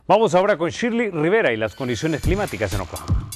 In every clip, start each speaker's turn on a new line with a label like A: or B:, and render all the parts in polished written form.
A: Vamos ahora con Shirley Rivera y las condiciones climáticas en Oklahoma.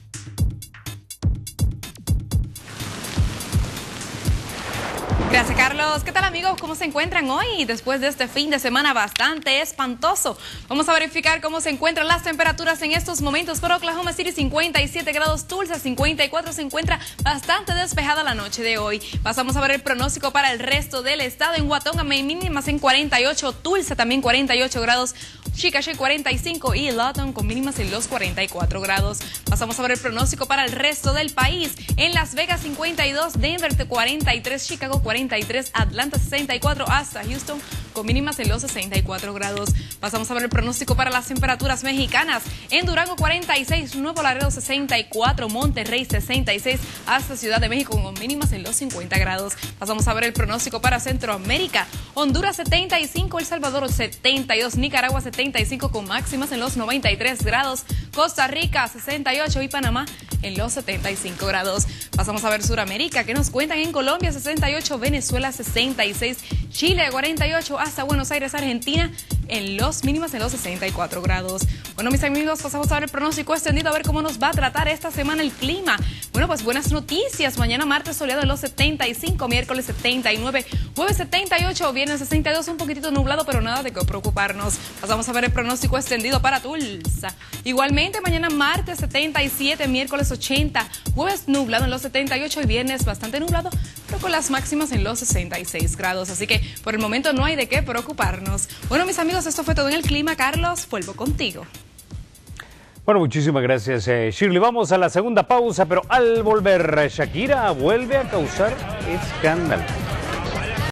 B: Gracias, Carlos. ¿Qué tal, amigos? ¿Cómo se encuentran hoy después de este fin de semana bastante espantoso? Vamos a verificar cómo se encuentran las temperaturas en estos momentos. Por Oklahoma City, 57 grados, Tulsa 54, se encuentra bastante despejada la noche de hoy. Pasamos a ver el pronóstico para el resto del estado. En Watonga, mínimas en 48, Tulsa también 48 grados, Chickasha 45 y Lawton con mínimas en los 44 grados. Pasamos a ver el pronóstico para el resto del país. En Las Vegas 52, Denver 43, Chicago 43, Atlanta 64, hasta Houston con mínimas en los 64 grados. Pasamos a ver el pronóstico para las temperaturas mexicanas. En Durango 46, Nuevo Laredo 64, Monterrey 66, hasta Ciudad de México con mínimas en los 50 grados. Pasamos a ver el pronóstico para Centroamérica. Honduras 75, El Salvador 72, Nicaragua 75 con máximas en los 93 grados, Costa Rica 68 y Panamá en los 75 grados. Pasamos a ver Sudamérica, que nos cuentan en Colombia 68, Venezuela 66, Chile 48, hasta Buenos Aires, Argentina en los mínimas en los 64 grados. Bueno, mis amigos, pasamos a ver el pronóstico extendido, a ver cómo nos va a tratar esta semana el clima. Bueno, pues buenas noticias. Mañana martes soleado en los 75, miércoles 79, jueves 78, viernes 62, un poquitito nublado, pero nada de qué preocuparnos. Pasamos a ver el pronóstico extendido para Tulsa. Igualmente, mañana martes 77, miércoles 80, jueves nublado en los 78 y viernes bastante nublado, pero con las máximas en los 66 grados. Así que por el momento no hay de qué preocuparnos. Bueno, mis amigos, esto fue todo en el clima. Carlos, vuelvo contigo.
A: Bueno, muchísimas gracias, Shirley. Vamos a la segunda pausa, pero al volver, Shakira vuelve a causar escándalo.